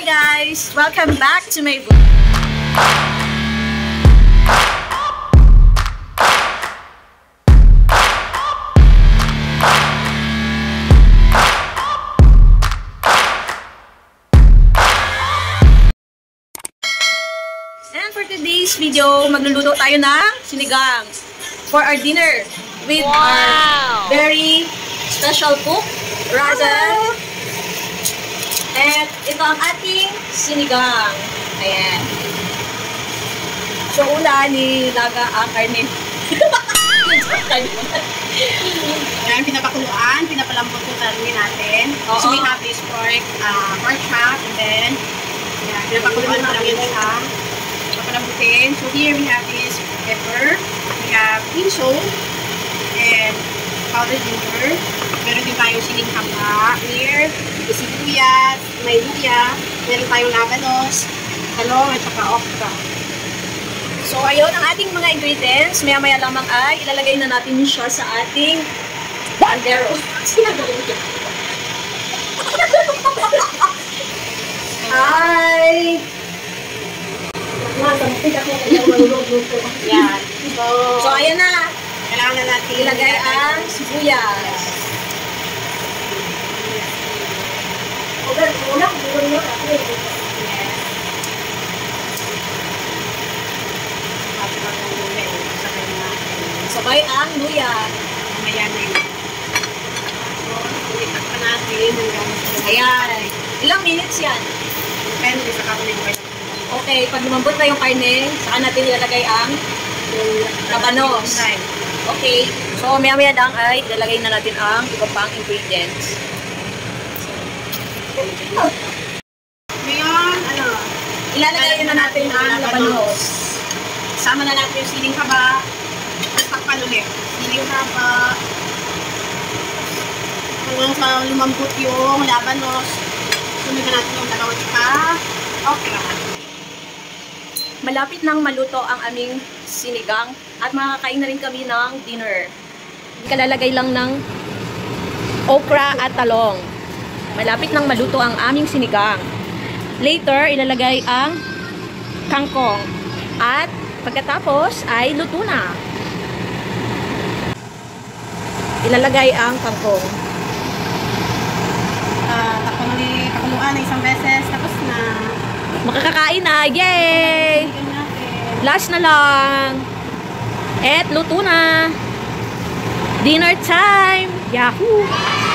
guys! Welcome back to my vlog. And for today's video, magluluto tayo ng sinigang for our dinner with our very special cook, Raza. And ito ang ating sinigang. Ayan. So, una ni Laga ang karne. Ayan, pinapakuluan, pinapalambot yung karne natin. So, we have this pork chop, and then, ayan, pinapakuluan na lang yun siya. Papalambutin. So, here we have this pepper, we have pink salt, and powdered ginger. Meron din tayong siling haba. Here, may sibuyas, may luya, meron tayong labanos, talong, at saka okra. So, ayun ang ating mga ingredients. Maya-maya lamang ay ilalagay na natin siya sa ating bandero. Hi! Yan. So, ayan na. Kailangan na natin Ilagay ang sibuyas. Sabay ang luya. Ayan na yun. So, itak pa natin hanggang Ayan. Ilang minutes yan? depende sa kakunin ko. Okay, pag lumambot na yung karne, saka natin ilalagay ang labanos. Okay, so maya-maya lang ay ilalagay na natin ang iba pang ingredients. Ngayon, Ilalagay na natin ang labanos. Sama na natin yung siling haba. Takpan ulit. Siling haba. Hanggang sa lumambot yung labanos. Sunod na natin yung dalawang tsaka. Okay lang. Malapit nang maluto ang aming sinigang at makakain na rin kami ng dinner. Kalalagay lang ng okra at talong. Malapit nang maluto ang aming sinigang. Later, ilalagay ang kangkong. At pagkatapos ay luto na. Ilalagay ang kangkong. Takpan ulit. Pakuluan na isang beses. Tapos na. Makakakain na! Yay! Last na lang. Et luto na. Dinner time! Yahoo!